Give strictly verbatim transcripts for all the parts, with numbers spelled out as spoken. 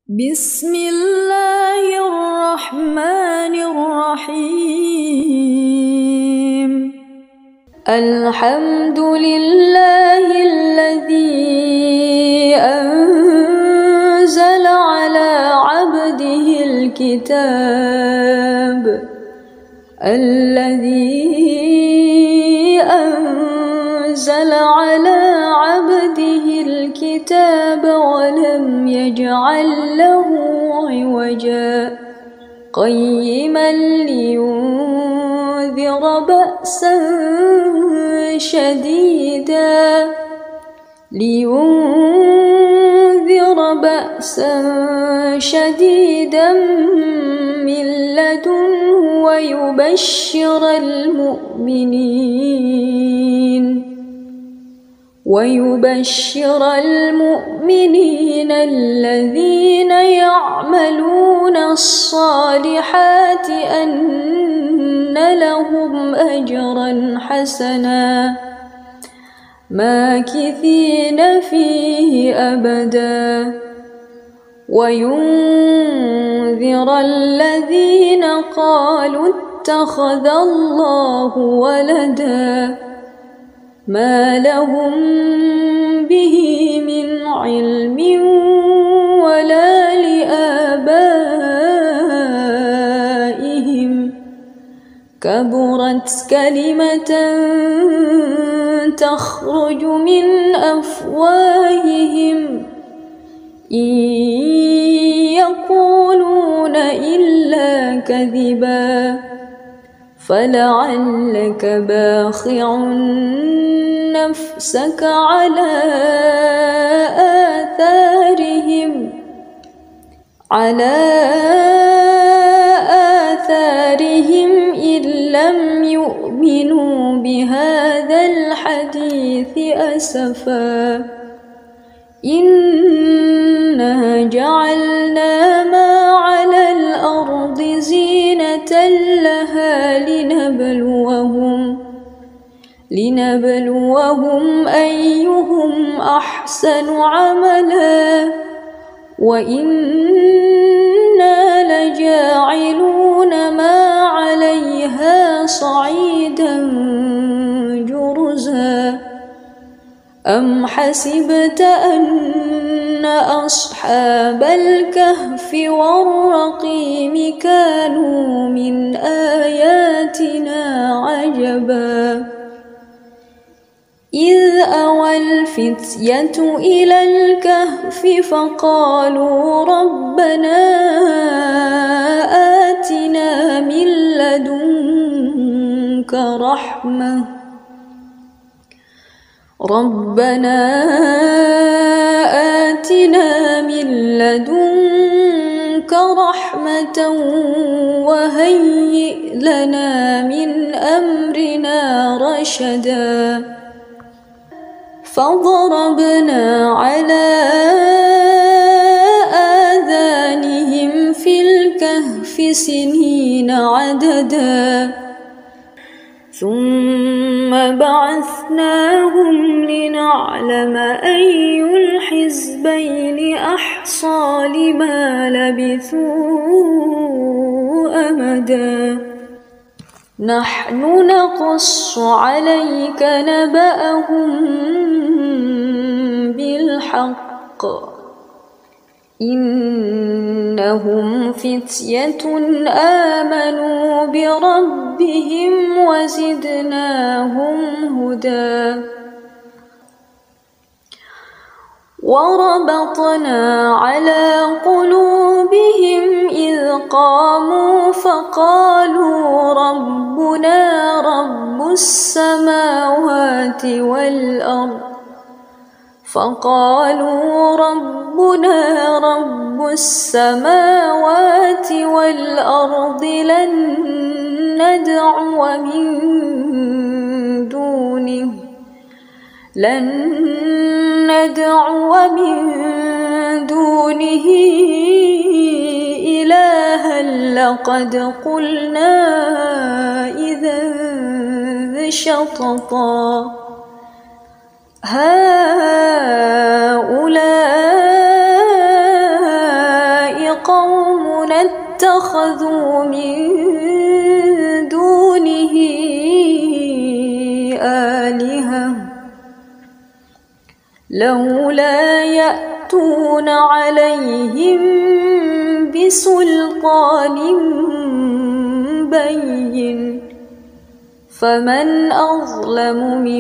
بسم الله الرحمن الرحيم. الحمد لله الذي أنزل على عبده الكتاب الذي أنزل على عبده الكتاب ولم يجعل له عوجا قيما لينذر بأسا شديدا لينذر بأسا شديدا من لدنه ويبشر المؤمنين ويبشر المؤمنين الذين يعملون الصالحات أن لهم أجرا حسنا ماكثين فيه أبدا وينذر الذين قالوا اتخذ الله ولدا ما لهم به من علم ولا لآبائهم كبرت كلمة تخرج من أفواههم إن يقولون إلا كذبا فلعلك باخع نفسك على آثارهم على آثارهم إن لم يؤمنوا بهذا الحديث أسفا إنا جعلنا ما على الأرض زينة لها لنبلوهم لنبلوهم أيهم أحسن عملا وإنا لجاعلون ما عليها صعيدا جرزا أم حسبت أن أصحاب الكهف والرقيم كانوا من آياتنا عجبا إذ أوى الفتية إلى الكهف فقالوا ربنا آتنا من لدنك رحمة ربنا آتنا من لدنك رحمة وهيئ لنا من أمرنا رشدا فضربنا على آذانهم في الكهف سنين عددا ثم بعثناهم لنعلم أي الحزبين أحصى لما لبثوا أمدا نحن نقص عليك نبأهم بالحق إنهم فتية آمنوا بربهم وزدناهم هدى وربطنا على قلوبهم إذ قاموا فقالوا ربنا رب السماوات والأرض فقالوا ربنا رب السماوات والأرض لن ندعو من دونه لن ندعو من دونه إلها لقد قلنا إذا شططا هؤلاء قوم اتخذوا من دونه آلهة لولا يأتون عليهم بسلطان بين فمن أظلم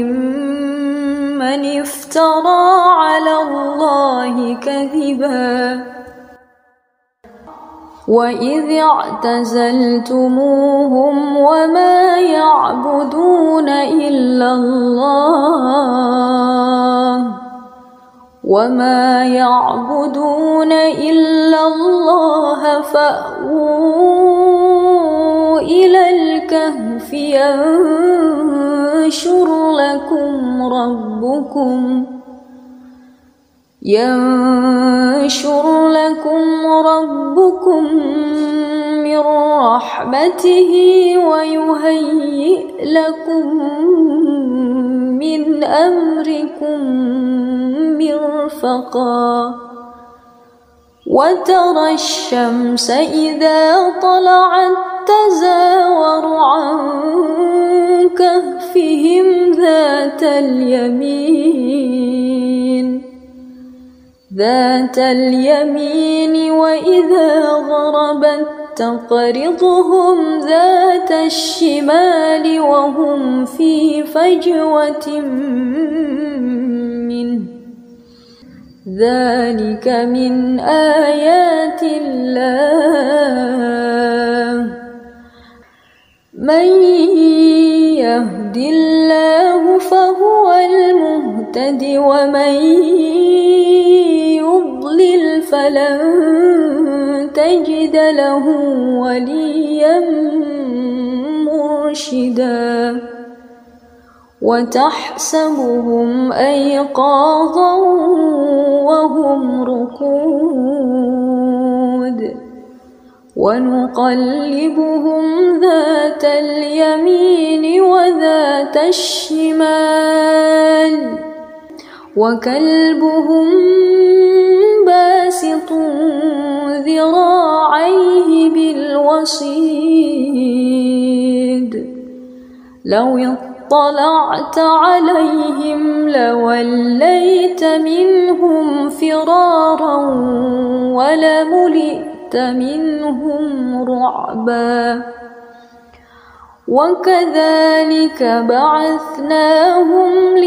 ممن افترى على الله كذبا وإذ اعتزلتموهم وما يعبدون إلا الله وما يعبدون إلا الله فأووا إلى الكهف ينشر لكم ربكم ينشر لكم ربكم من رحمته ويهيئ لكم من أمركم مرفقا وترى الشمس إذا طلعت تزاور عن كهفهم ذات اليمين ذات اليمين وإذا غربت تقرضهم ذات الشمال وهم في فجوة منه ذلك من آيات الله من يهد الله فهو المهتد ومن يضلل فلن تجد له وليا مرشدا وتحسبهم أيقاظا وهم رقود ونقلبهم ذات اليمين وذات الشمال وكلبهم باسط ذراعيه بالوصيد لو اطلعت عليهم لوليت منهم فرارا ولملئت منهم رعبا وكذلك بعثناهم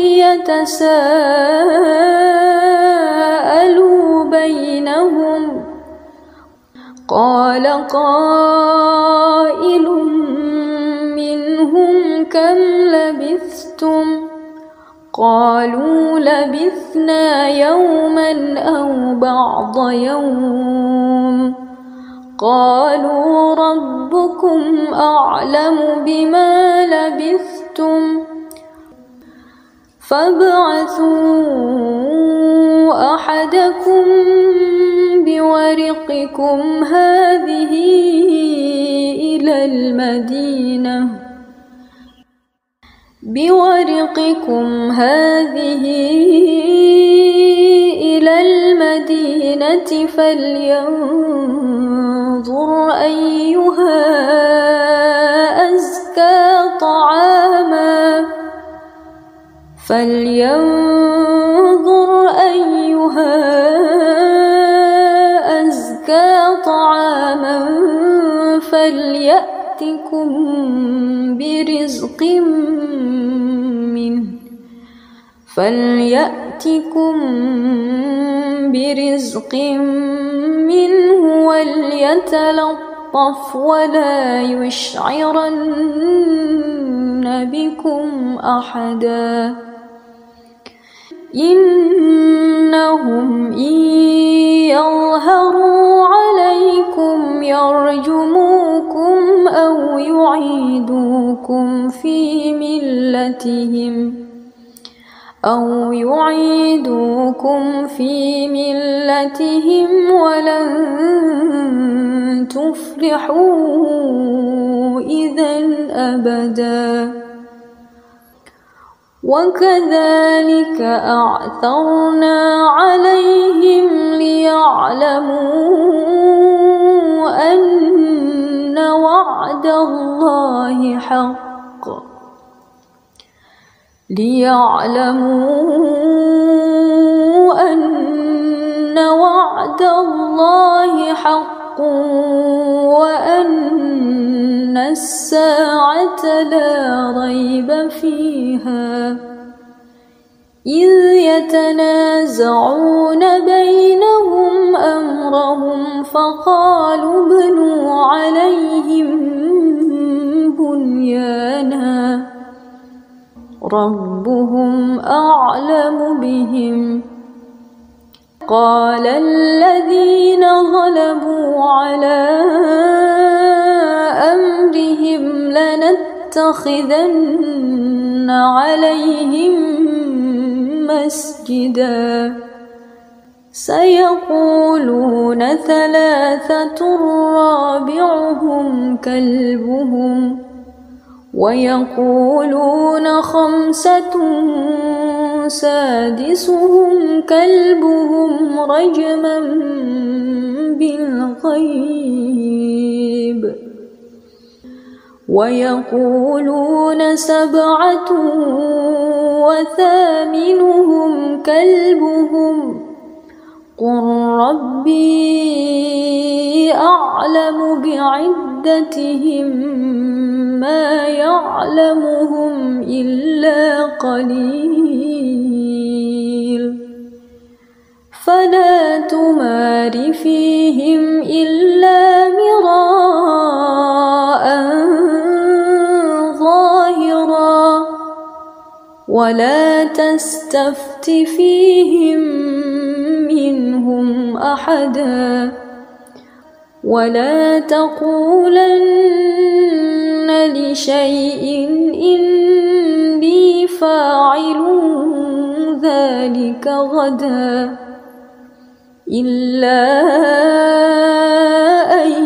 ليتساءلوا بينهم قال قائل منهم كم لبثتم قالوا لبثنا يوما أو بعض يوم قالوا ربكم أعلم بما لبثتم فابعثوا أحدكم بورقكم هذه إلى المدينة بورقكم هذه إلى المدينة فلينظر أيها أزكى طعاما فلينظر أيها أزكى طعاما فليأتكم برزق منه فليأتكم برزق منه وليتلطف ولا يشعرن بكم أحدا إنهم إن يظهروا عليكم يرجموكم أو يعيدوكم في ملتهم أو يعيدوكم في ملتهم ولن تفلحوا إذا أبدا وكذلك أعثرنا عليهم ليعلموا الله حق ليعلموا أن وعد الله حق وأن الساعة لا ريب فيها إذ يتنازعون بينهم أمرهم فقالوا ابنوا عليهم بنيانا ربهم أعلم بهم قال الذين غلبوا على أمرهم لنتخذن عليهم مسجدا سيقولون ثلاثة رابعهم كلبهم ويقولون خمسة سادسهم كلبهم رجما بالغيب ويقولون سبعة وثامنهم كلبهم قل ربي أعلم بعدتهم ما يعلمهم إلا قليل فلا تمار فيهم إلا مراء ظاهرا ولا تستفت فيهم منهم أحدا ولا تقولن لشيء إني فاعل ذلك غدا إلا أن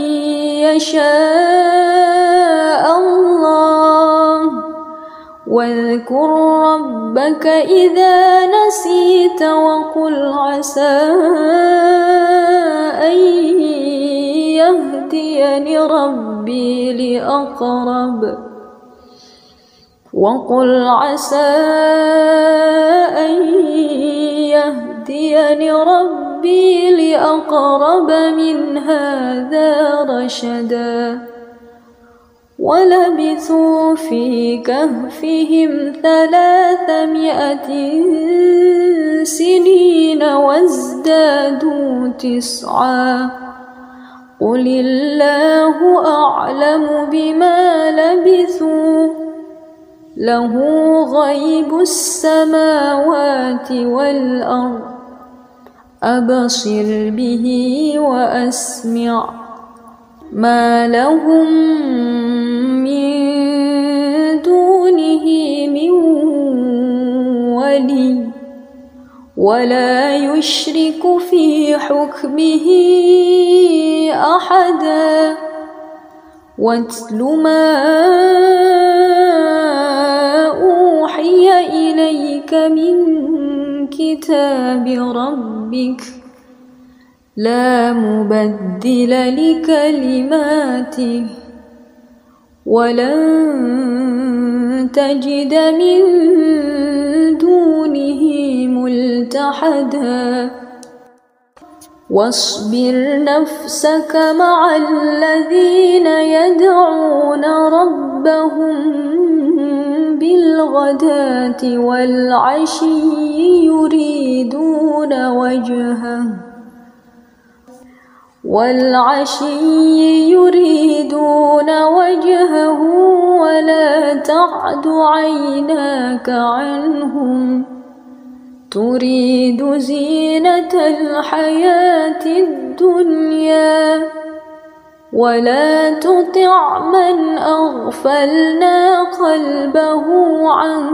يشاء الله واذكر ربك إذا نسيت وقل عسى أن يهديني ربي لأقرب وقل عسى أن يهديني ربي لأقرب من هذا رشدا ولبثوا في كهفهم ثلاثمائة سنين وازدادوا تسعا قل الله أعلم بما لبثوا له غيب السماوات والأرض أبصر به وأسمع ما لهم من دونه من ولي ولا يشرك في حكمه أحدا واتل ما أوحي إليك من كتاب ربك لا مبدل لكلماته ولن تجد من دونه ملتحدا واصبر نفسك مع الذين يدعون ربهم بالغداة والعشي يريدون وجهه والعشي يريدون وجهه ولا تعد عيناك عنهم تريد زينة الحياة الدنيا ولا تطع من أغفلنا قلبه عن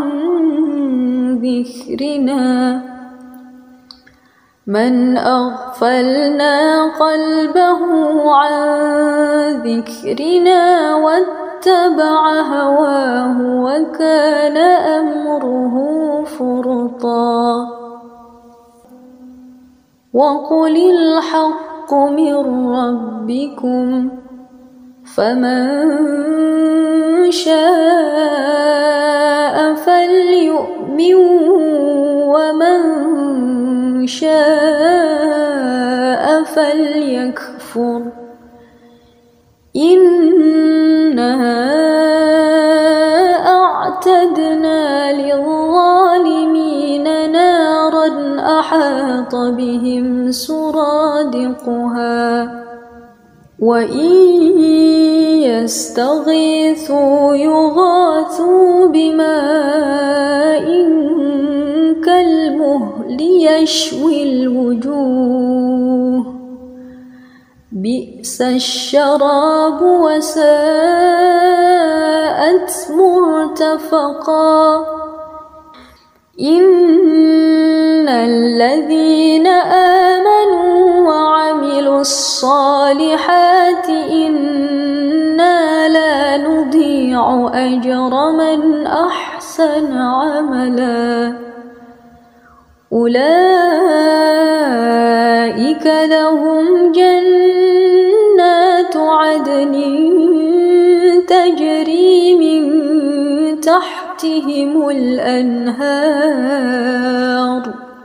ذكرنا من أغفلنا قلبه عن ذكرنا واتبع هواه وكان أمره فرطا وقل الحق من ربكم فمن شاء فليؤمن ومن شاء فليكفر إنا أعتدنا للظالمين نارا أحاط بهم سرادقها وإن يستغيثوا يغاثوا بماء كالمهل يشوي الوجوه بئس الشراب وساءت مرتفقا إن الذين آمنوا وعملوا الصالحات إنا لا نضيع أجر من أحسن عملا أولئك لهم جنات عدن تجري من تحتهم الأنهار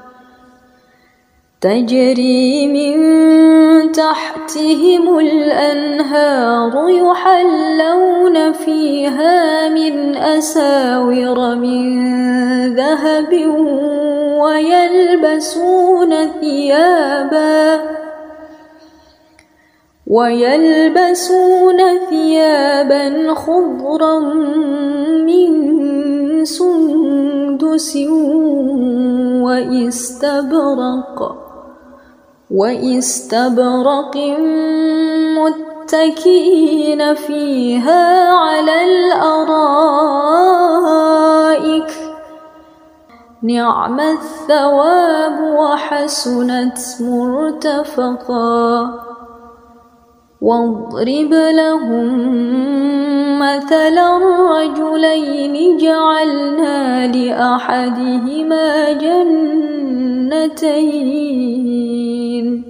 تجري من تحتهم الأنهار يحلون فيها من أساور من ذهب ويلبسون ثيابا ويلبسون ثيابا خضرا من سندس وإستبرق وإستبرق متكئين فيها على الأرائك نعم الثواب وحسنت مرتفقا واضرب لهم مثلا رجلين جعلنا لأحدهما جنتين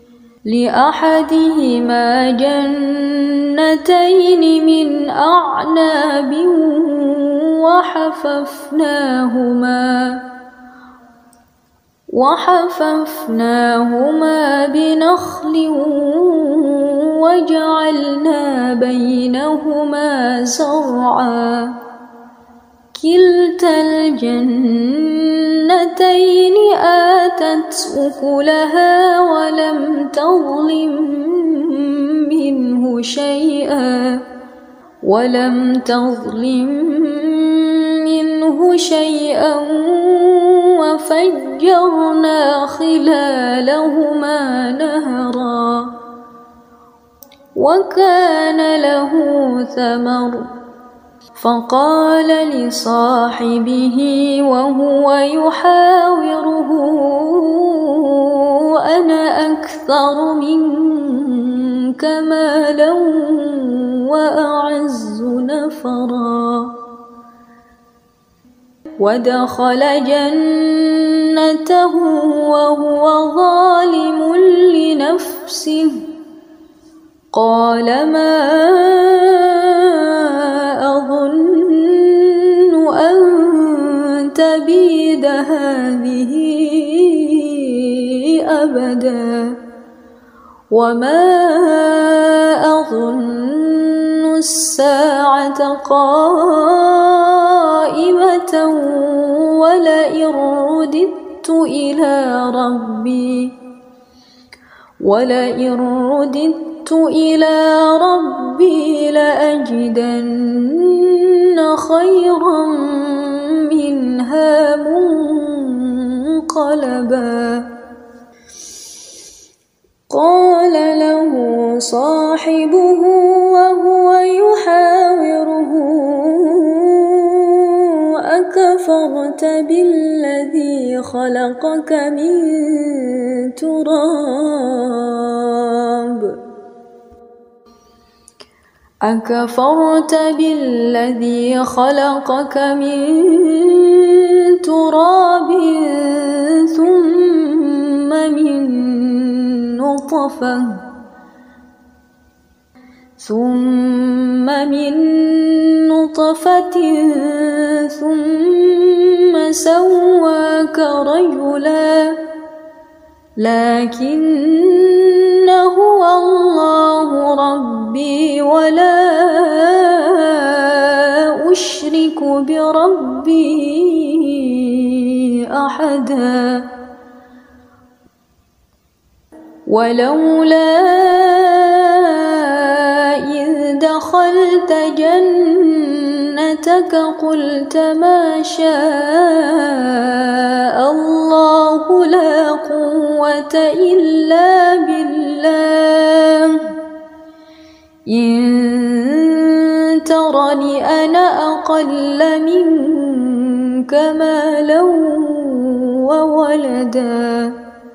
لأحدهما جنتين من أعناب وحففناهما وحففناهما بنخل وجعلنا بينهما زرعا كلتا الجنتين آتت أكلها ولم تظلم منه شيئا ولم تظلم منه شيئا وفجرنا خلالهما نهرا وكان له ثمر فقال لصاحبه وهو يحاوره أنا أكثر منك مالا وأعز نفرا ودخل جنته وهو ظالم لنفسه قال ما أظن أن تبيد هذه أبدا وما أظن الساعة قائمة ولئن رددت إلى ربي ولئن رددت إلى ربي لأجدن خيرا منها منقلبا قال له صاحبه وهو يحاوره أكفرت بالذي خلقك من تراب أكفرت بالذي خلقك من تراب ثم من نطفة ثم من نطفة ثم سواك رجلا لكن هو الله ربي ولا أشرك بربي أحدا ولولا إذ دخلت جنتك قلت ما شاء الله لا قوة إلا بالله إن ترني أنا أقل منك مالا وولدا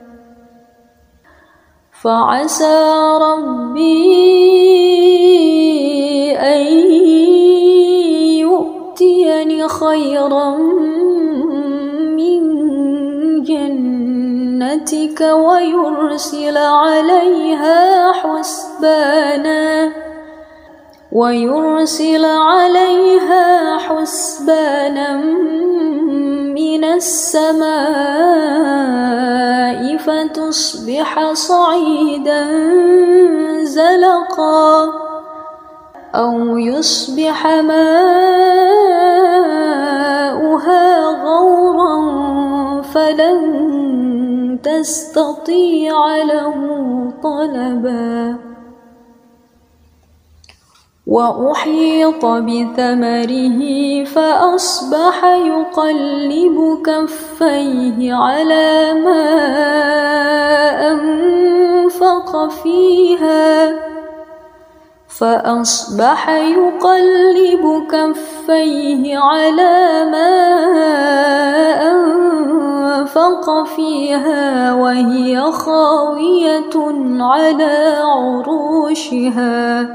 فعسى ربي أن يؤتيني خيرا من جنتك ويرسل عليها حسبانا ويرسل عليها حسبانا من السماء فتصبح صعيدا زلقا أو يصبح ماؤها غورا فلن تستطيع له طلبا وأحيط بثمره فأصبح يقلب كفيه على ما أنفق فيها فأصبح يقلب كفيه على ما أنفق فيها وهي خاوية على عروشها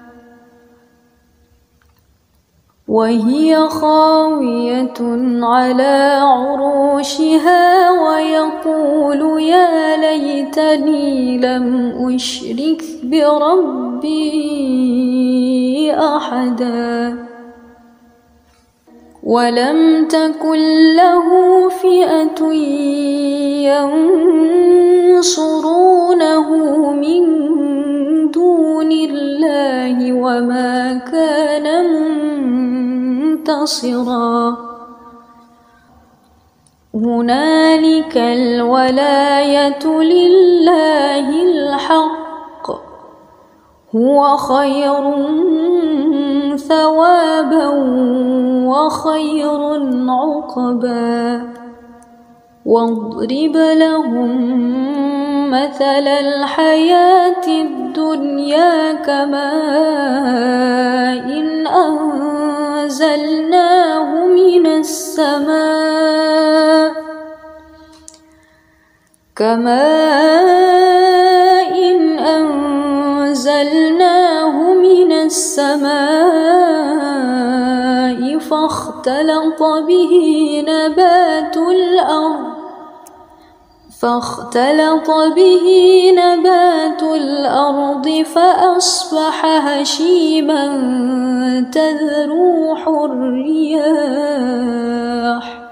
وهي خاوية على عروشها ويقول يا ليتني لم أشرك بربي أحدا ولم تكن له فئة ينصرونه من دون الله وما كان منتصرا هنالك الولاية لله الحق هو خير ثوابا وخير عقبا واضرب لهم مثل الحياة الدنيا كماء إن أنزلناه من السماء كماء إن أنزلناه من السماء فاختلط به نبات الأرض فاختلط به نبات الأرض فأصبح هشيما تذروح الرياح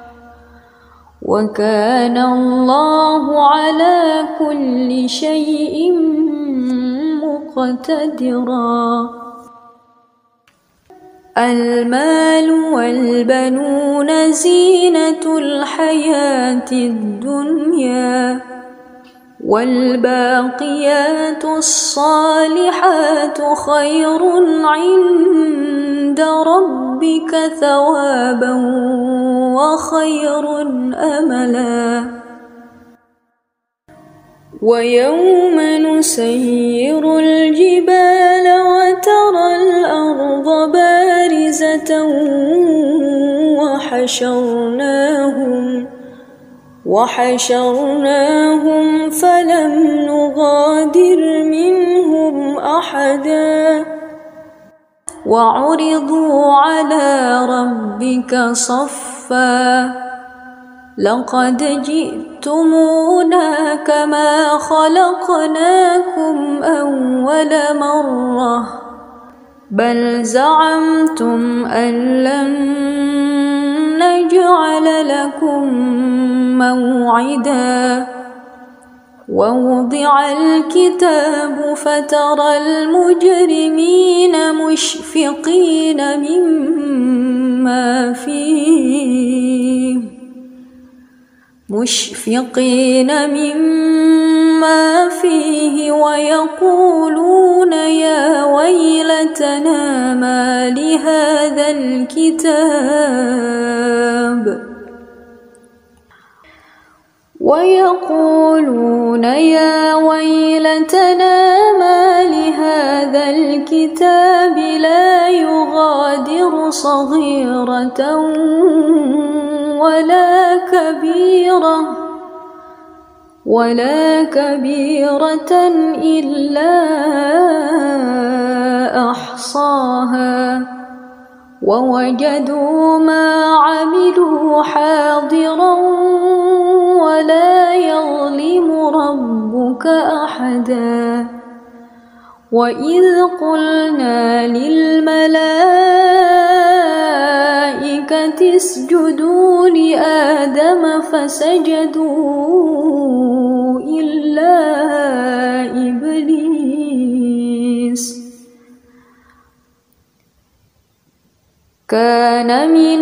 وكان الله على كل شيء مقتدرا المال والبنون زينة الحياة الدنيا والباقيات الصالحات خير عند ربك ثوابا وخير أملا ويوم نسير الجبال وترى الأرض بارزة وحشرناهم وحشرناهم فلم نغادر منهم أحدا وعرضوا على ربك صفا لقد جئتمونا كما خلقناكم أول مرة بل زعمتم أن لن نجعل لكم موعدا ووضع الكتاب فترى المجرمين مشفقين مما فيه مشفقين مما فيه ويقولون يا ويلتنا ما لهذا الكتاب ويقولون يا ويلتنا ما لهذا الكتاب لا يغادر صغيرة ولا كبيرة ولا كبيرة إلا أحصاها ووجدوا ما عملوا حاضرا ولا يظلم ربك أحدا وإذ قلنا للملائكة اسجدوا لآدم فسجدوا إلا إبليس كان من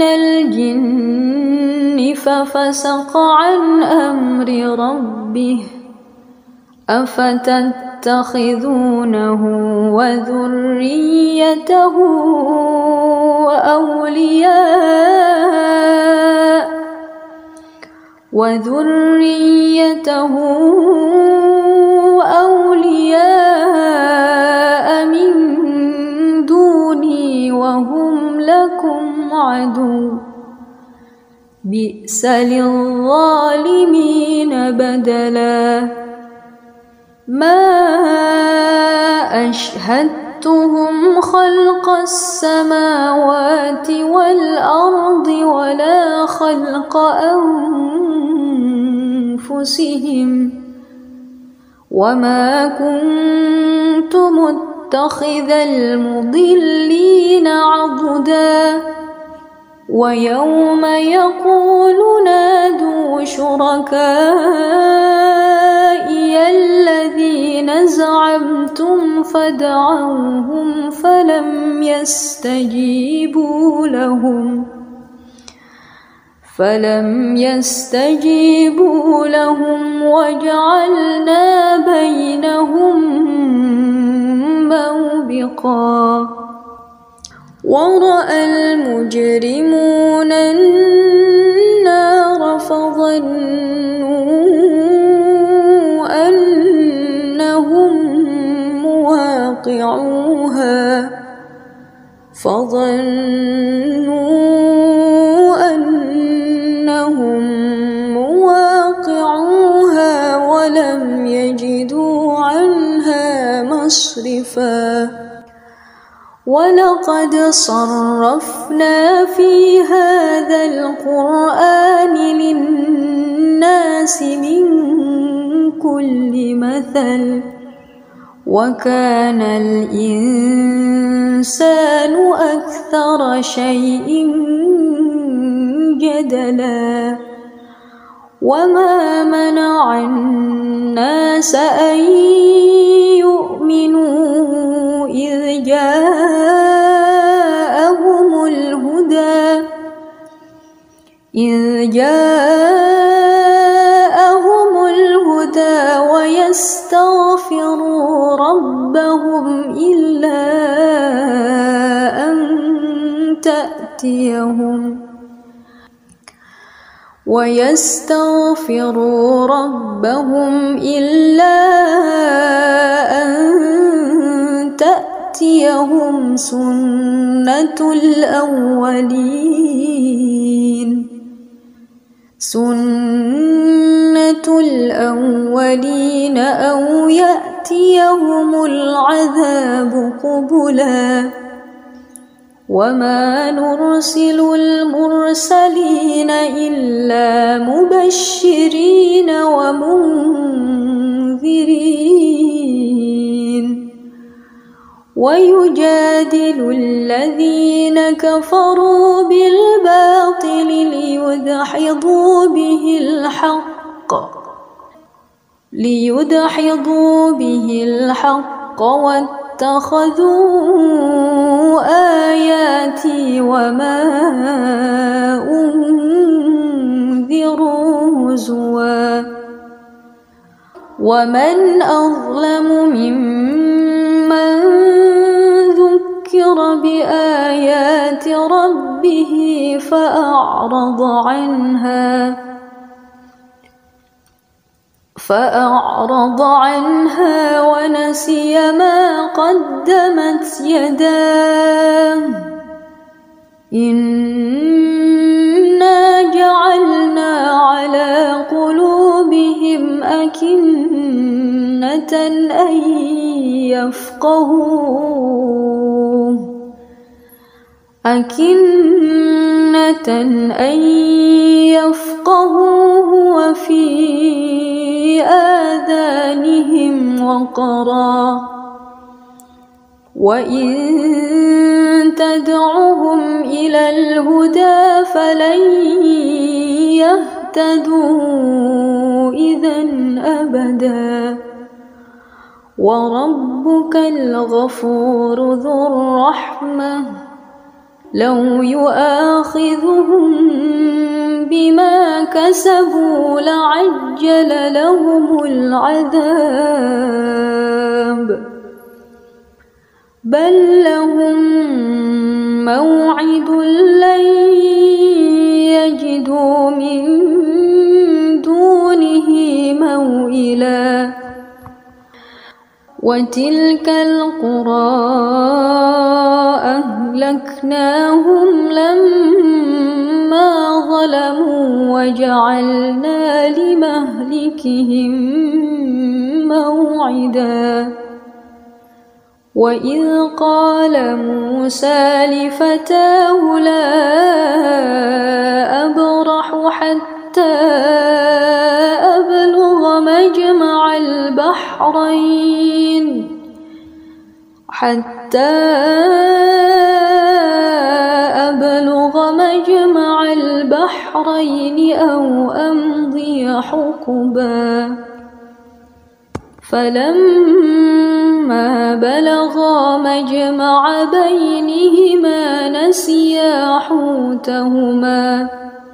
الجن ففسق عن أمر ربه أفتتخذونه وذريته أولياء وذريته أولياء من دوني وهم لكم عدو بئس للظالمين بدلا ما أشهدتهم خلق السماوات والأرض ولا خلق أنفسهم وما كنت متخذ المضلين عضدا ويوم يقول نادوا شركائي الذين زعمتم فدعوهم فلم يستجيبوا لهم فلم يستجيبوا لهم وجعلنا بينهم موبقا ورأى المجرمون النار فظنوا أنهم مواقعوها فظنوا أنهم مواقعوها ولم يجدوا عنها مصرفا ولقد صرفنا في هذا القرآن للناس من كل مثل وكان الإنسان أكثر شيء جدلا وما منع الناس أن يؤمنوا إذ جاءهم الهدى إذ جاءهم الهدى ويستغفروا ربهم إلا أن تأتيهم ويستغفروا ربهم إلا أن تأتيهم سنة الأولين سنة الأولين أو يأتيهم العذاب قبلا وما نرسل المرسلين إلا مبشرين ومنذرين ويجادل الذين كفروا بالباطل ليدحضوا به الحق ليدحضوا به الحق واتخذوا آياتي وما أنذروا هزوا ومن أظلم ممن ذكر بآيات ربه فأعرض عنها فأعرض عنها ونسي ما قدمت يداه إنا جعلنا على قلوبهم أكنة أن يفقهوه أكنة أن يفقهوه وفي آذانهم وقرا وإن تدعهم إلى الهدى فلن يهتدوا إذا أبدا وربك الغفور ذو الرحمة لو يؤاخذهم بما كسبوا لعجل لهم العذاب بل لهم موعد لن يجدوا من دونه موئلا وتلك القرى أهلكناهم لما ظلموا وجعلنا لمهلكهم موعدا وإذ قال موسى لفتاه لا أبرح حتى أبلغ مجمع البحرين حتى أبلغ مجمع البحرين أو أمضي حقبا فلما بلغا مجمع بينهما نسيا حوتهما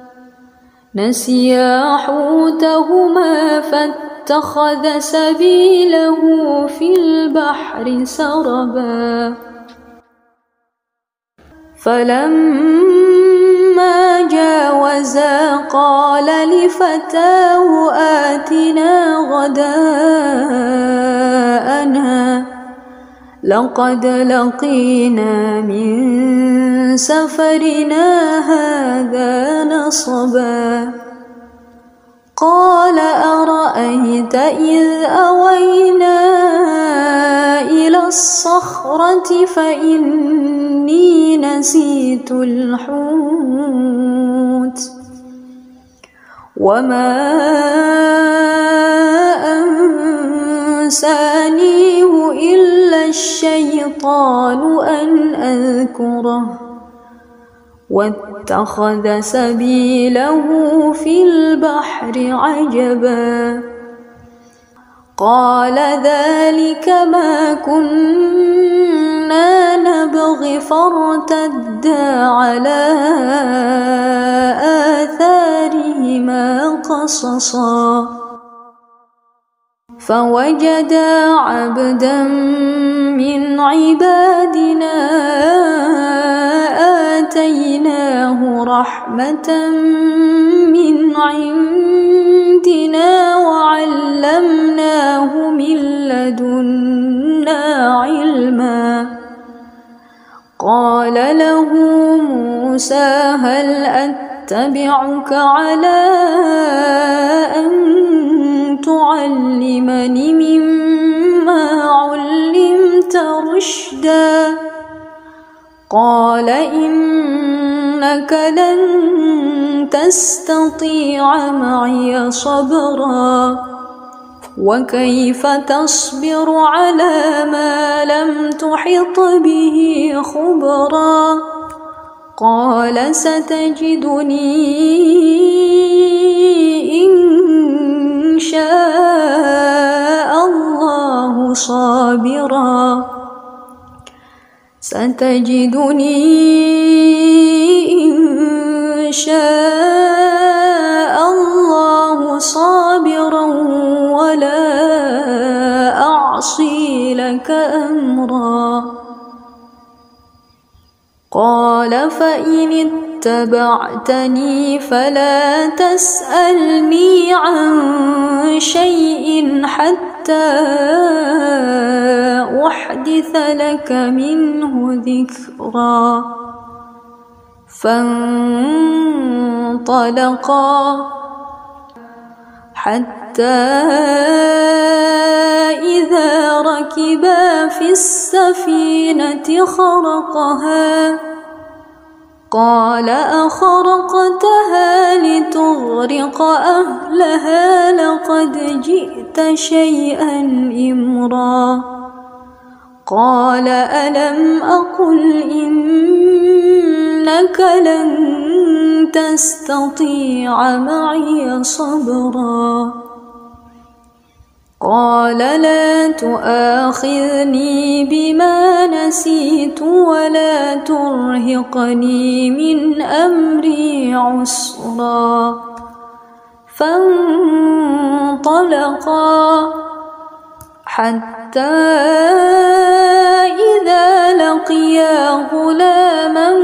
نسيا حوتهما فاتخذ سبيله في البحر سربا فلما جاوزا قال لفتاه آتنا غداءنا لقد لقينا من سفرنا هذا نصبا قال أرأيت إذ أوينا إلى الصخرة فإني نسيت الحوت وما أنسانيه إلا الشيطان أن أذكره واتخذ سبيله في البحر عجبا قال ذلك ما كنا نبغي فارتدا على آثارهما قصصا فوجدا عبدا من عبادنا آتيناه رحمة من عندنا وعلمناه من لدنا علما قال له موسى هل أتبعك على أن تعلمني مما علمت رشدا قال إنك لن تستطيع معي صبرا وكيف تصبر على ما لم تحط أحط به خبرا قال ستجدني إن شاء الله صابرا ستجدني إن شاء الله صابرا ولا أعصي لك أمرا قال فإن اتبعتني فلا تسألني عن شيء حتى أحدث لك منه ذكرا فانطلقا حتى إذا ركبا في السفينة خرقها قال أخرقتها لتغرق أهلها لقد جئت شيئا إمرا قال ألم أقل إنك لن تستطيع معي صبرا قال لا تؤاخذني بما نسيت ولا ترهقني من أمري عسرا فانطلقا حتى إذا لقيا غلاما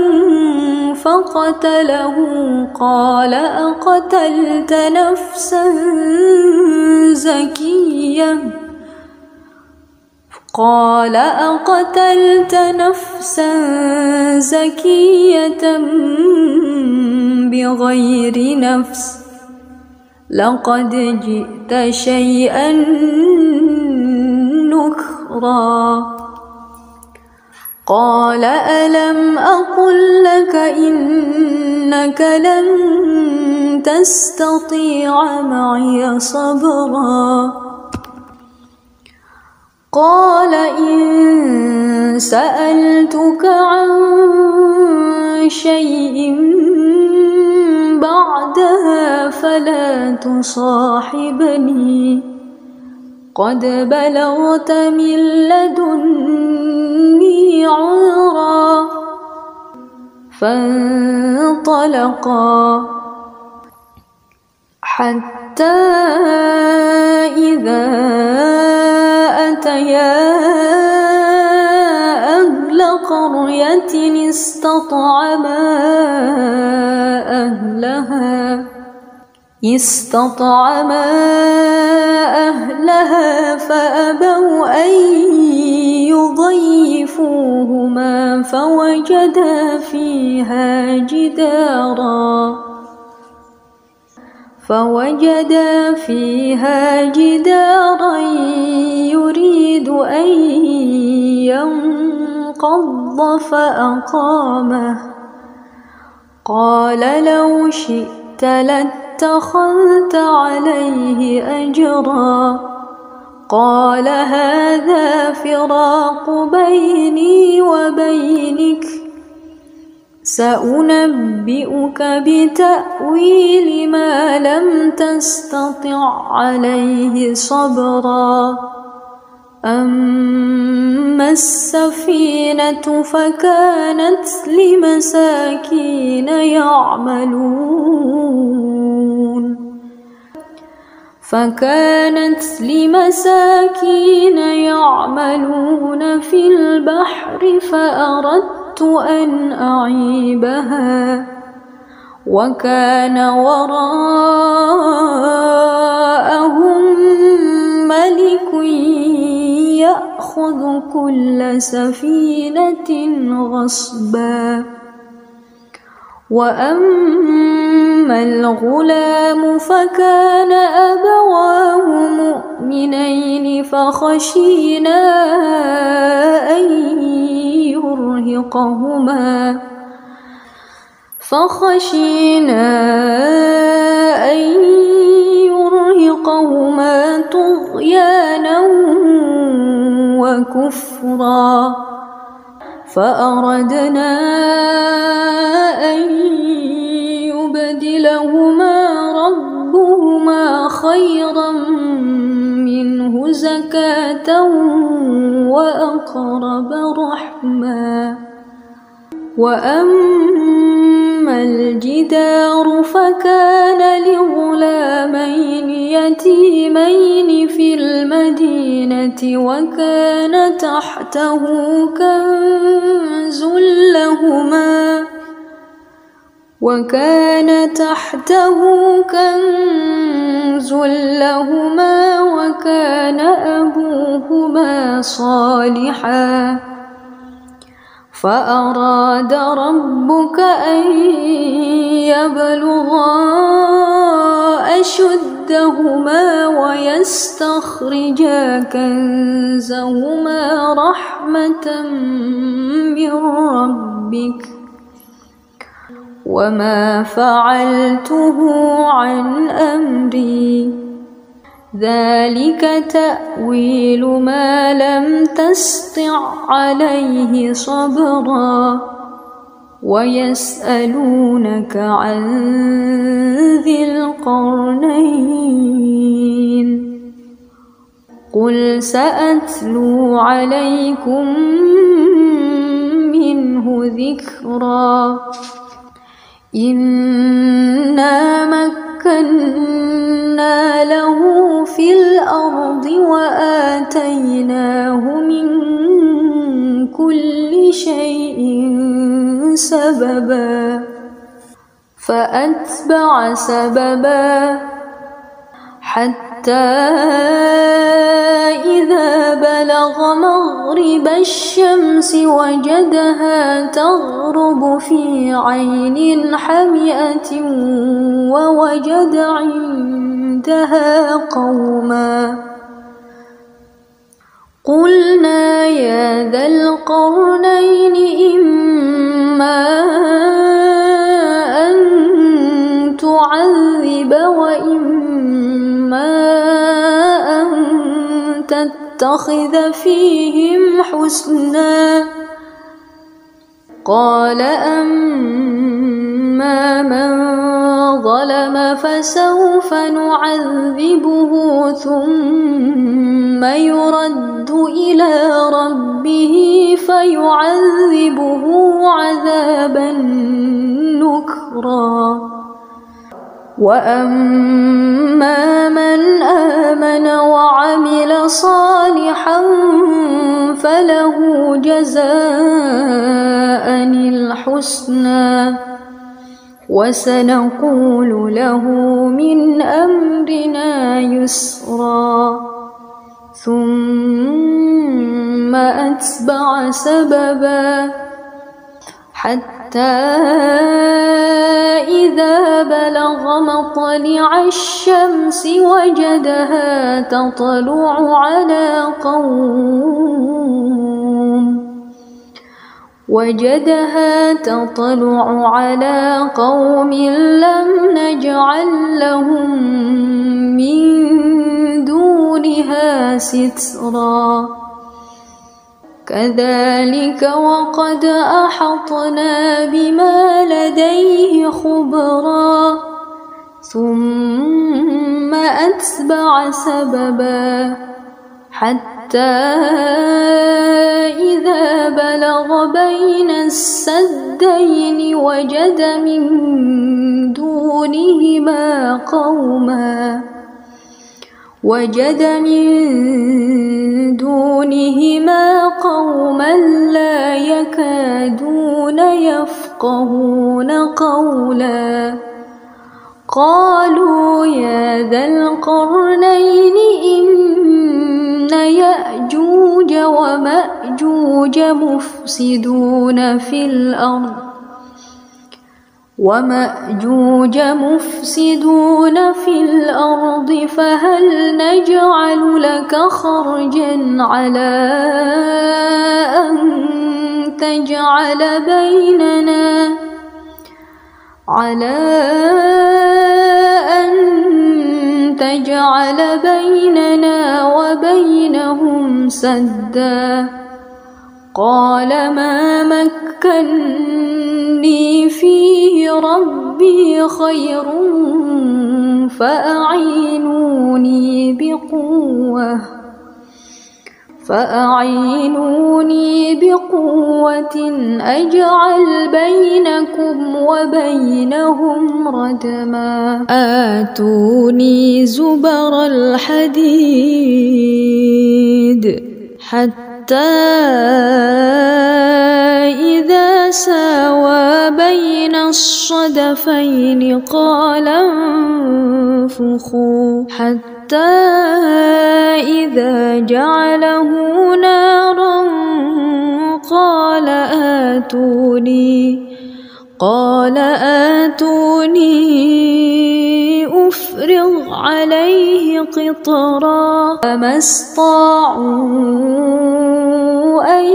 فقتله قال أقتلت نفسا زكية قال أقتلت نفسا زكية بغير نفس لقد جئت شيئا نكرا قال ألم أقل لك إنك لن تستطيع معي صبرا قال إن سألتك عن شيء بعدها فلا تصاحبني قد بلغت من لدني عذرا فانطلقا حتى إذا أتيا أهل قرية استطعما أهلها استطعما أهلها فأبوا أن يضيفوهما فوجدا فيها جدارا فوجدا فيها جدارا يريد أن ينقض فأقامه قال لو شئت لاتخذت عليه أجرا قال هذا فراق بيني وبينك سأنبئك بتأويل ما لم تستطع عليه صبرا أما السفينة فكانت لمساكين يعملون فكانت لمساكين يعملون في البحر فأردت أن أعيبها وكان وراءهم ملك يأخذ كل سفينة غصبا وأما الغلام فكان أبواه مؤمنين فخشينا أن يرهقهما فخشينا أن يرهقهما طغيانا وكفرا فأردنا أن يبدلهما ربهما خيرا منه زكاة وأقرب رحما. وأما الجدار فكان لغلامين يتيمين في المدينة وكان تحته كنز لهما وكان تحته كنز لهما وكان أبوهما صالحا فأراد ربك أن يبلغا أشدهما ويستخرجا كنزهما رحمة من ربك وما فعلته عن أمري ذلك تأويل ما لم تسطع عليه صبرا. ويسألونك عن ذي القرنين قل سأتلو عليكم منه ذكرا. إنا مكنا له في الأرض وآتيناه من كل شيء سببا فأتبع سببا حتى إذا بلغ مغرب الشمس وجدها تغرب في عين حمئة ووجد عندها قوما قلنا يا ذا القرنين إما أن تعذب وإما أن تتخذ فيهم حسنا. قال أما من ظلم فسوف نعذبه ثم يرد إلى ربه فيعذبه عذابا نكرا. وأما من آمن وعمل صالحا فله جزاء الحسنى وسنقول له من أمرنا يسرا. ثم أتبع سببا حتى إذا بلغ مطلع الشمس وجدها تطلع على قوم وجدها تطلع على قوم لم نجعل لهم من دونها سترا. كذلك وقد أحطنا بما لديه خبرا. ثم أتبع سببا حتى إذا بلغ بين السدين وجد من دونهما قوما وجد من دونهما قوما لا يكادون يفقهون قولا. قالوا يا ذا القرنين إن يأجوج ومأجوج مفسدون في الأرض ومأجوج مفسدون في الأرض فهل نجعل لك خرجا على أن تجعل بيننا على أن تجعل بيننا وبينهم سدا. قال ما مكني فيه ربي خير فأعينوني بقوة فأعينوني بقوة أجعل بينكم وبينهم ردما آتوني زبر الحديد حتى إذا ساوى بين الصدفين قال انفخوا حتى إذا جعله نارا قال آتوني قال آتوني أفرغ عليه قطرا فما استطاعوا أن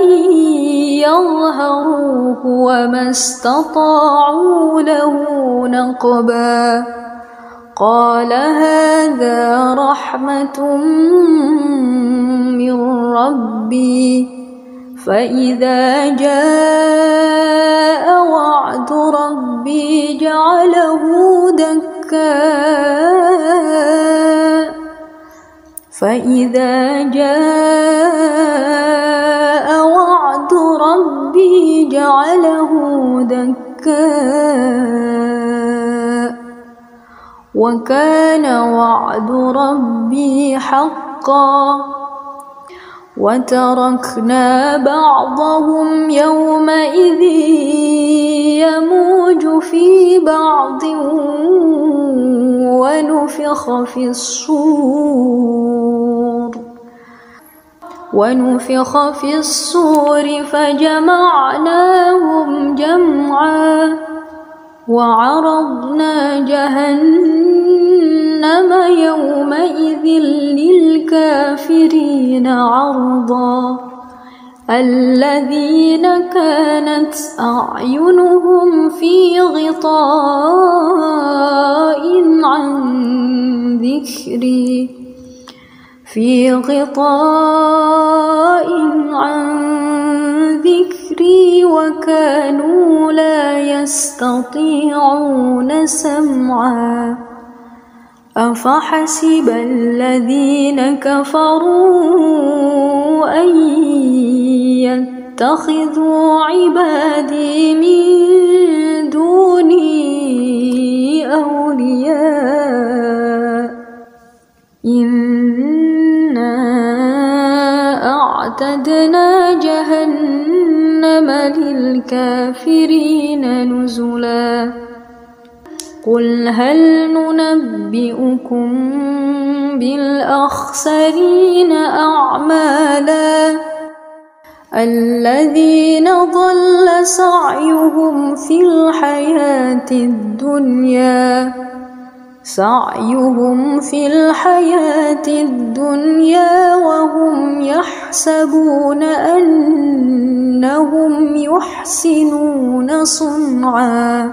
يظهروه وما استطاعوا له نقبا قال هذا رحمة من ربي فإذا جاء وعد ربي جعله دكا فإذا جاء وعد ربي جعله دكا وكان وعد ربي حقا وتركنا بعضهم يومئذ يموج في بعض ونفخ في الصور ونفخ في الصور فجمعناهم جمعا وعرضنا جهنم يومئذ للكافرين عرضا الذين كانت أعينهم في غطاء عن ذكري في غطاء عن ذكري وكانوا لا يستطيعون سمعا أفحسب الذين كفروا أن يتخذوا عبادي من دوني أولياء إنا أعتدنا جهنم للكافرين نزلا قل هل ننبئكم بالأخسرين أعمالا الذين ضل سعيهم في الحياة الدنيا سعيهم في الحياة الدنيا وهم يحسبون أنهم يحسنون صنعا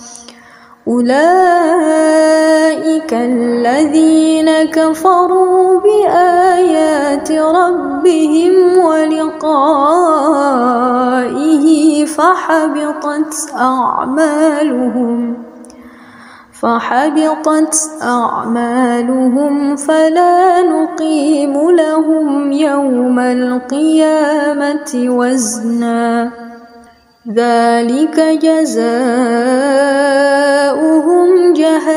أولئك الذين كفروا بآيات ربهم ولقائه فحبطت أعمالهم فحبطت أعمالهم فلا نقيم لهم يوم القيامة وزنا ذلك جزاؤهم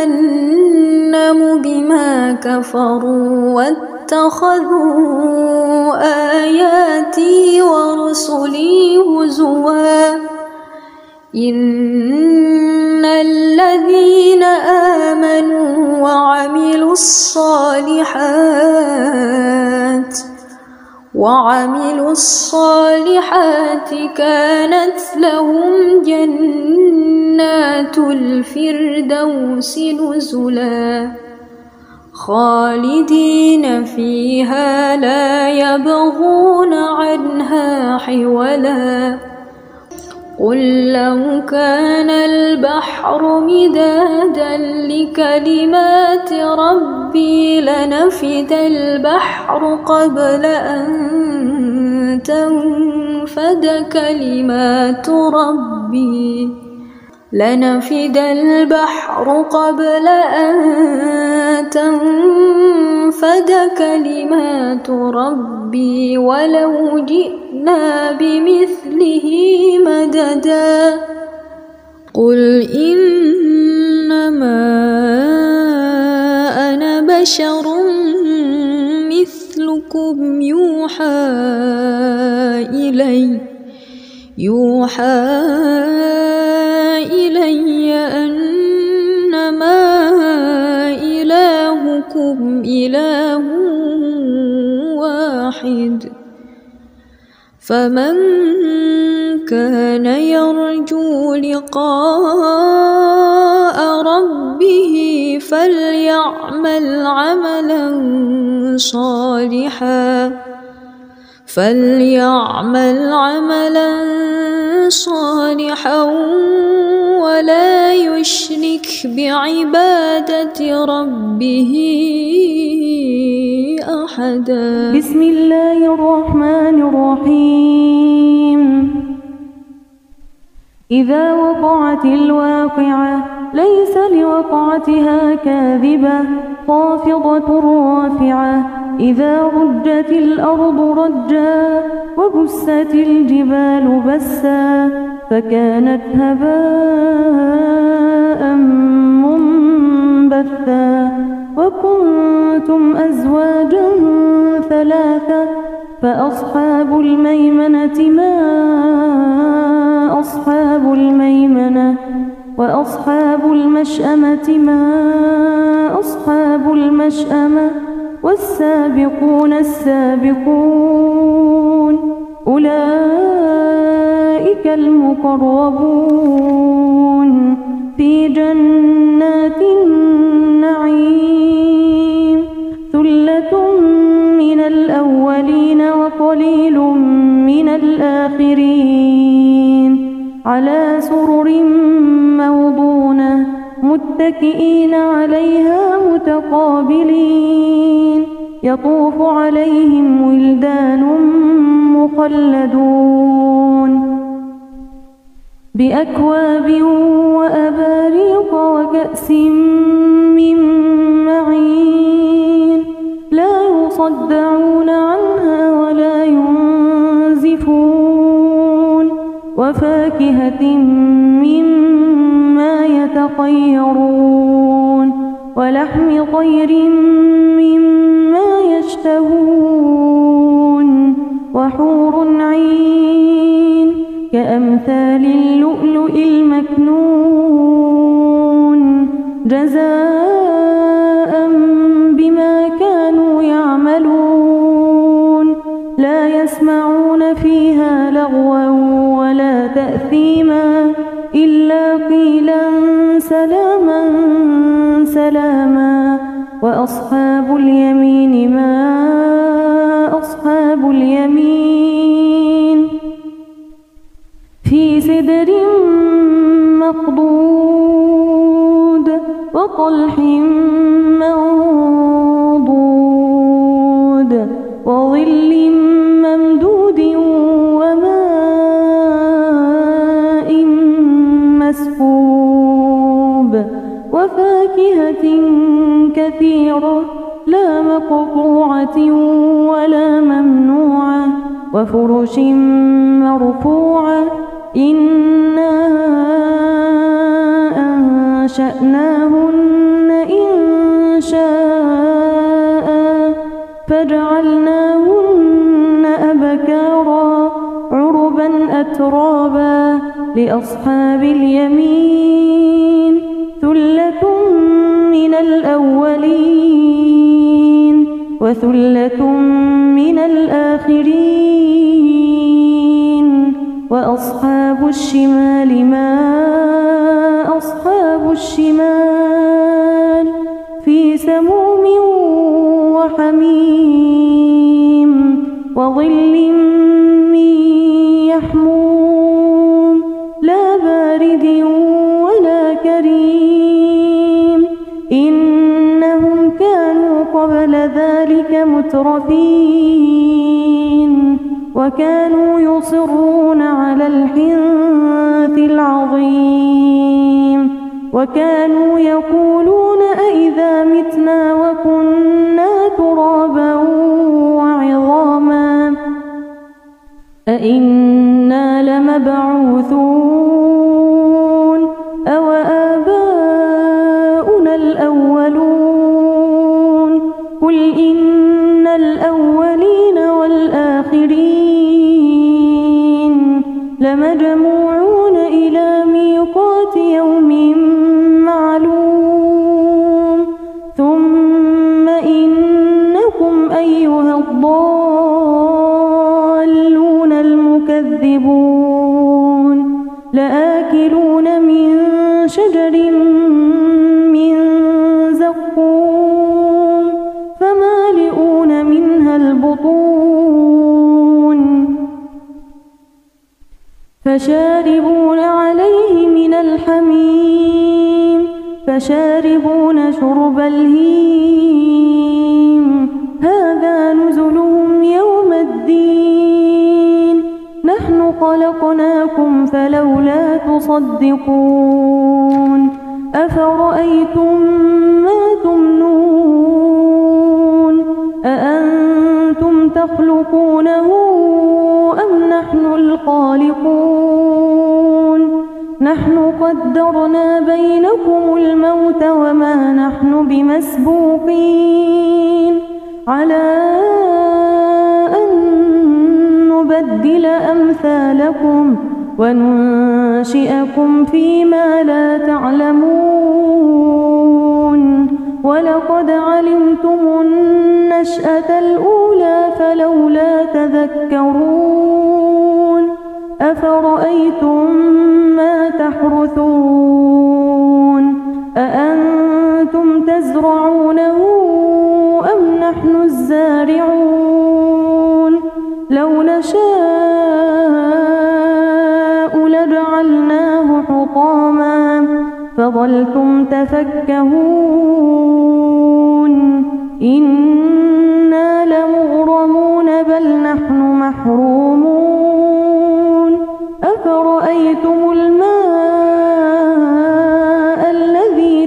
جهنم بما كفروا واتخذوا آياتي ورسلي هزوا إن الذين آمنوا وعملوا الصالحات وعملوا الصالحات كانت لهم جنات الفردوس نزلا خالدين فيها لا يبغون عنها حولا قل لو كان البحر مدادا لكلمات ربي لنفد البحر قبل أن تنفد تنفد كلمات ربي لنفد البحر قبل أن تنفد كلمات ربي ولو جئنا بمثله مددا قل إنما أنا بشر مثلكم يوحى إلي يوحى إلي أنما إلهكم إله واحد فمن كان يرجو لقاء ربه فليعمل عملا صالحا فليعمل عملا صالحا ولا يشرك بعبادة ربه أحدا. بسم الله الرحمن الرحيم. إذا وقعت الواقعة ليس لوقعتها كاذبة خافضة رافعة إذا رجت الأرض رجا وبست الجبال بسا فكانت هباء منبثا وكنتم أزواجا ثلاثة فأصحاب الميمنة ما أصحاب الميمنة وأصحاب المشأمة ما أصحاب المشأمة والسابقون السابقون أولئك المقربون في جنات النعيم ثلة من الأولين وقليل من الآخرين على سرر موضونة متكئين عليها متقابلين يطوف عليهم ولدان مخلدون بأكواب وأباريق وكأس من معين لا يصدعون عنها ولا ينزفون وفاكهة مما يتخيرون ولحم طير مما يشتهون وحور عين كأمثال اللؤلؤ المكنون جزاء بما كانوا يعملون لا يسمعون فيها لغوا ولا تأثيما إلا قيلا سلاما سلاما وأصحاب اليمين ما أصحاب اليمين في سدر مخضود وطلح منضود وظل ممدود وماء مسكوب وفاكهة كثيرة لا مقطوعة ولا ممنوعة وفرش مرفوعة إنا أنشأناهن إن شاء فجعلناهن أبكارا عربا أترابا لأصحاب اليمين ثلة من الأولين وثلة من الآخرين وأصحاب الشمال ما أصحاب الشمال في سموم وحميم وظل من يحموم لا بارد ولا كريم إنهم كانوا قبل ذلك مترفين وكانوا يصرون على الحنث العظيم وكانوا يقولون أئذا متنا وكنا ترابا وعظاما أئنا لمبعوثون أو آباؤنا الأولون قل إن الأولين والآخرين لمجموعون إلى ميقات يوم معلوم ثم إنكم أيها الضالون المكذبون لآكلون من شجر من زقوم فمالئون منها البطون فشاربون عليه من الحميم فشاربون شرب الهيم هذا نزلهم يوم الدين نحن خلقناكم فلولا تصدقون أفرأيتم ما تمنون أأنتم تخلقونه أم نحن الخالقون نحن قدرنا بينكم الموت وما نحن بمسبوقين على أن نبدل أمثالكم وننشئكم فيما لا تعلمون ولقد علمتم النشأة الأولى فلولا تذكرون أفرأيتم ما تحرثون أأنتم تزرعونه أم نحن الزارعون لو نشاء لجعلناه حطاما فظلتم تفكهون إنا لمغرمون بل نحن محرومون أفرأيتم الماء الذي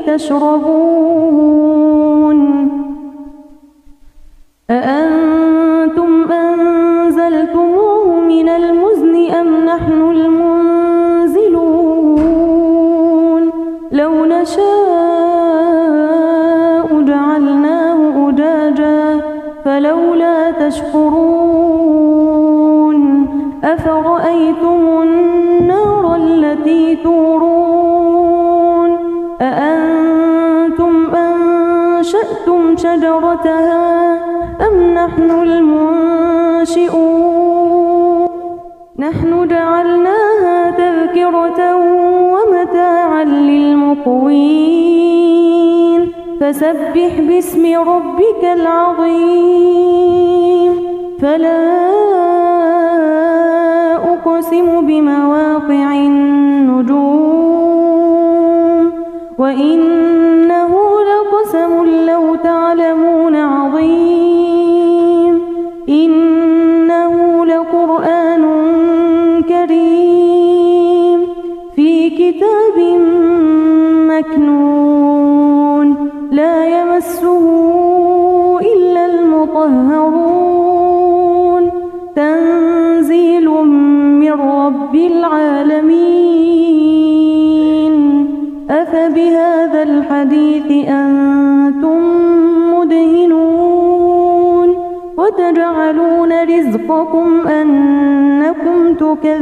تشربون أأنتم أنزلتموه من المزن أم نحن المنزلون لو نشاء جعلناه أجاجا فلولا تشكرون أفرأيتم النار التي تورون أأنتم أنشأتم شجرتها أم نحن المنشئون نحن جعلناها تذكرة ومتاعا للمقوين فسبح باسم ربك العظيم فلا أقسم بمواقع النجوم وإنه لقسم لو تعلمون عظيم إنه لقرآن كريم في كتاب مكنون لا يمسه إلا المطهرون تنزيل من رب العالمين أفبهذا الحديث أنتم مدهنون وتجعلون رزقكم أنكم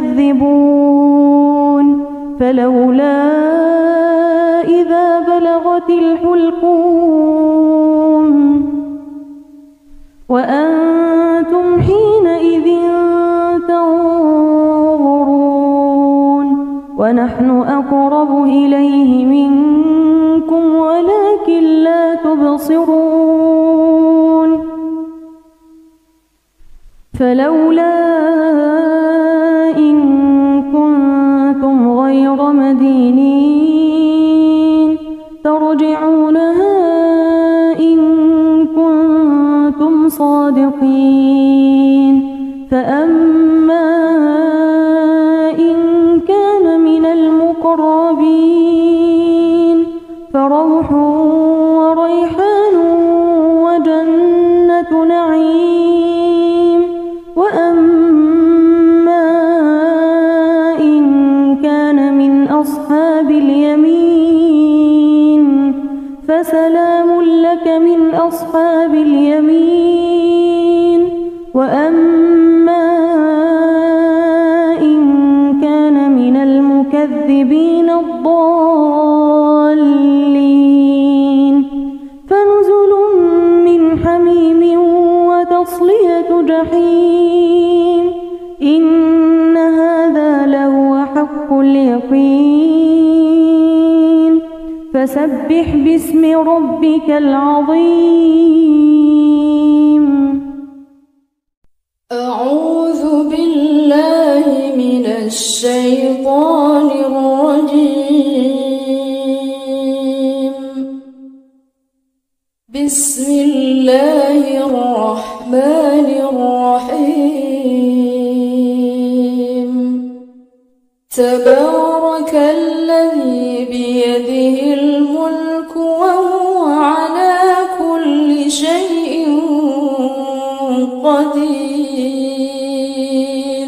تكذبون فلولا إذا بلغت الحلقوم وأنتم حينئذ تنظرون ونحن أقرب إليه منكم ولكن لا تبصرون فلولا إن كنتم غير مدينين ترجعونها إن كنتم صادقين فأما فسلام لك من أصحاب اليمين. وأما إن كان من المكذبين الضالين فنزل من حميم وتصلية جحيم. إن هذا لهو حق اليقين. فسبح باسم ربك العظيم. أعوذ بالله من الشيطان الرجيم. بسم الله الرحمن الرحيم. تبارك الذي بيده الملك وهو على كل شيء قدير.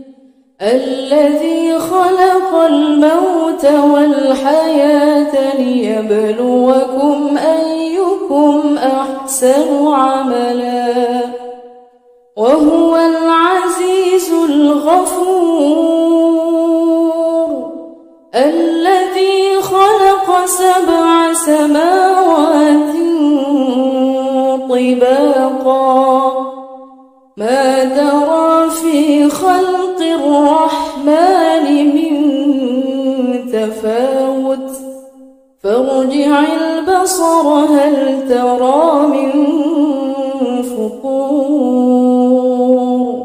الذي خلق الموت والحياة ليبلوكم أيكم أحسن عملا وهو العزيز الغفور. الذي خلق سبع سماوات طباقا ما ترى في خلق الرحمن من تفاوت فارجع البصر هل ترى من فطور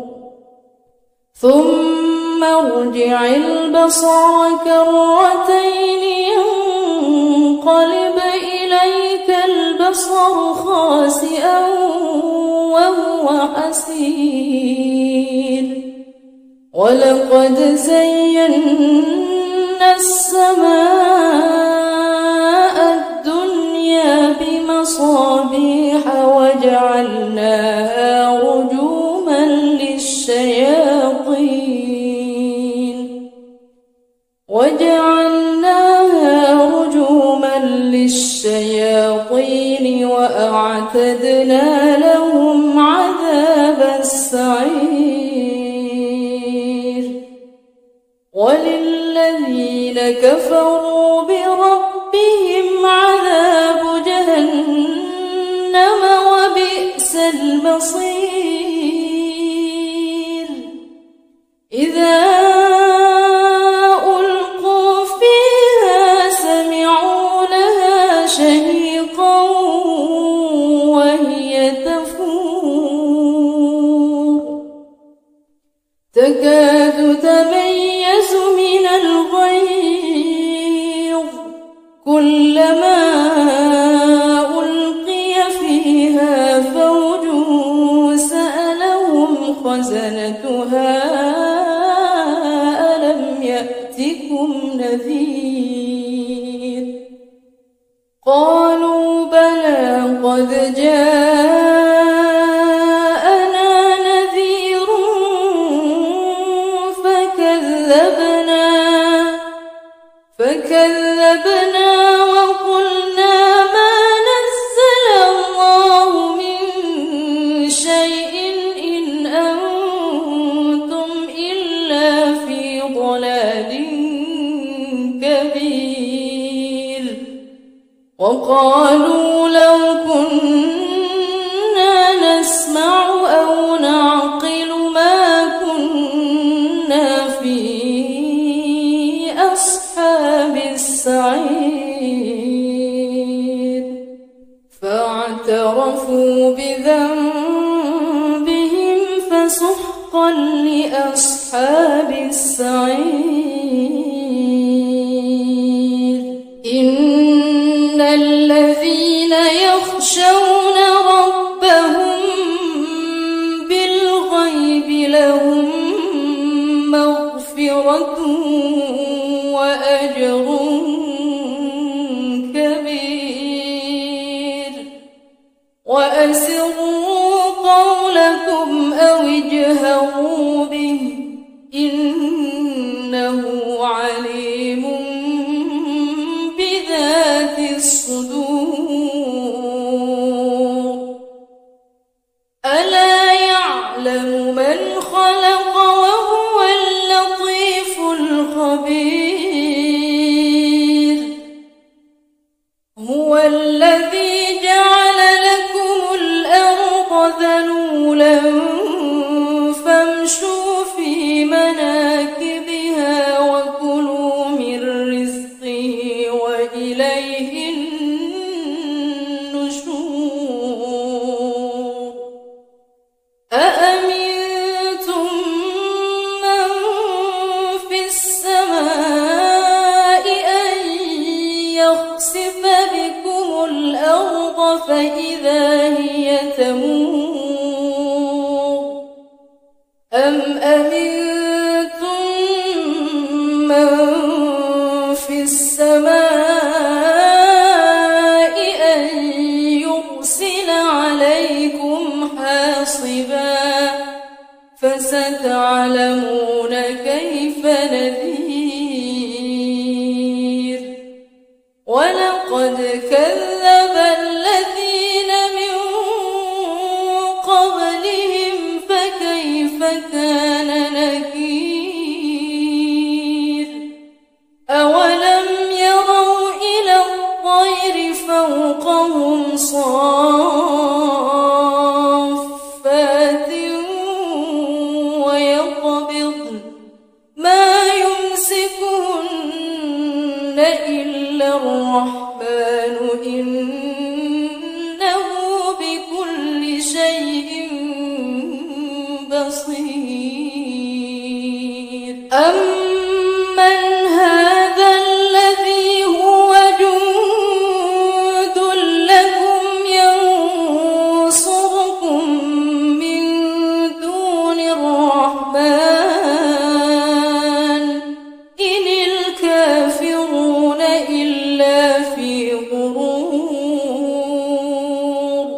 ثم ارجع البصر كرتين ينقلب إليك البصر خاسئا وهو حسير. ولقد زينا السماء الدنيا بمصابيح وجعلناها رجوما للشياطين وجعلناها رجوما للشياطين وأعتدنا لهم عذاب السعير. وللذين كفروا بربهم عذاب جهنم وبئس المصير. إذا ألقوا فيها سمعوا لها شهيقا وهي تفور تكاد تميز من الغيظ كلما ألقي فيها فوج سألهم خزنتها ألم يأتكم نذير. قالوا بلى قد جاءنا نذير فكذبنا فكذبنا وقلنا ما نزل الله من شيء إن أنتم إلا في ضلال كبير. وقالوا لو كنا نسمع أو نعقل ما كنا في أصحاب السعير. فاعترفوا بذنبهم فسحقا لأصحاب السعير. إن الذين يخشون ربهم بالغيب لهم مغفرة وأجر كبير. وأسروا قولكم أو اجهروا به إنه عليم بذات الصدور. السماء أن يرسل عليكم حاصبا فستعلمون كيف نذير ولقد كذب الذين من قبلهم فكيف كان نكير أولم يروا إلى الطير فوقهم صافات ويقبضن ما يمسكهن إلا الرحمن إنه بكل شيء بصير أمن هذا الذي هو جند لكم ينصركم من دون الرحمن إن الكافرون إلا في غرور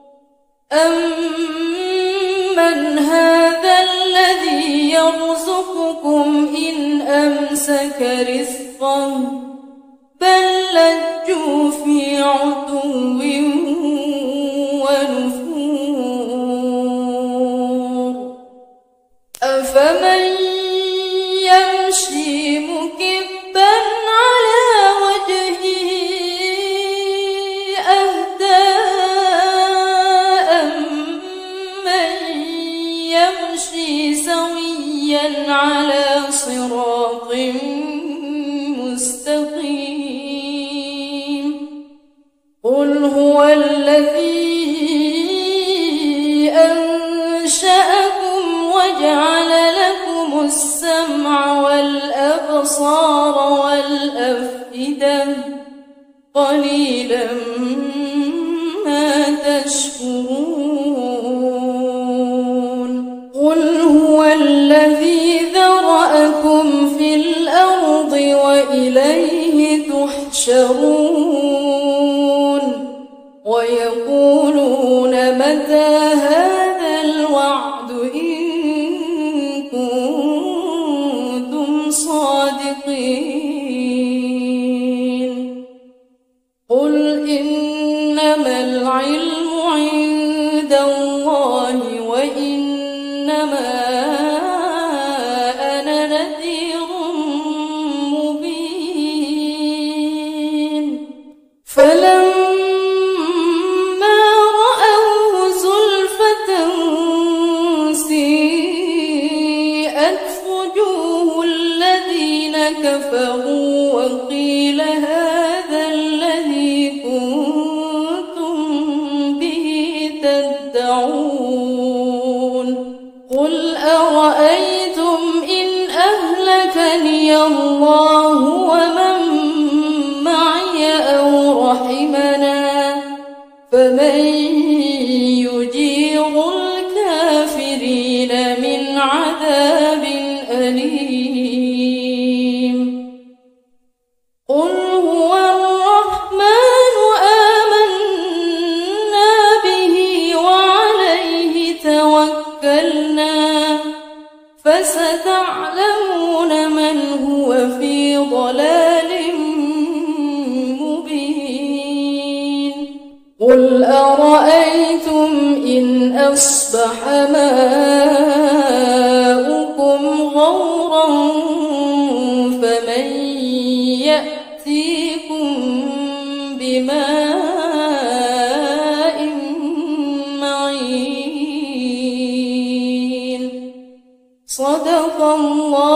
أمن هذا الذي يرزقكم إن أمسك رزقه بل لجوا في عتو ونفور أفمن يمشي مكبا على وجهه أهدى أمن يمشي سويا على صراط مستقيم قل هو الذي أنشأكم وجعل لكم السمع والأبصار والأفئدة قليلا ما تشكرون قل هو الذي ذرأكم في الأرض وإليه تحشرون ويقولون متى هذا الوعد إن كنتم صادقين قل إنما العلم عند الله وإنما أنا نذير مبين فلما رأوه زلفة سيئت وجوه الذين كفروا وقيل هذا الذي كنتم به تدعون قل أرأيتم إن أهلكني الله ومن معي أو رحمنا فمن يجير الكافرين من عذاب أليم قل هو الرحمن آمنا به وعليه توكلنا فستعلمون من هو في ضلال مبين قل أرأيتم إن أصبح ماؤكم غورا فمن يأتيكم بماء معين صدق الله